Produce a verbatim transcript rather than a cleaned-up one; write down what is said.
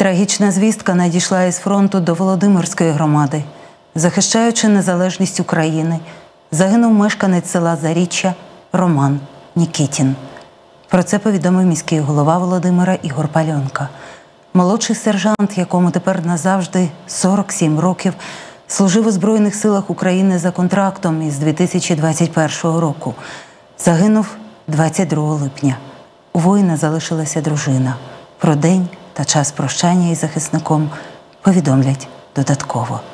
Трагічна звістка надійшла із фронту до Володимирської громади. Захищаючи незалежність України, загинув мешканець села Заріччя Роман Нікітін. Про це повідомив міський голова Володимира Ігор Пальонка. Молодший сержант, якому тепер назавжди сорок сім років, служив у Збройних силах України за контрактом із дві тисячі двадцять першого року. Загинув двадцять другого липня. У воїна залишилася дружина. Про день та час прощання із захисником повідомлять додатково.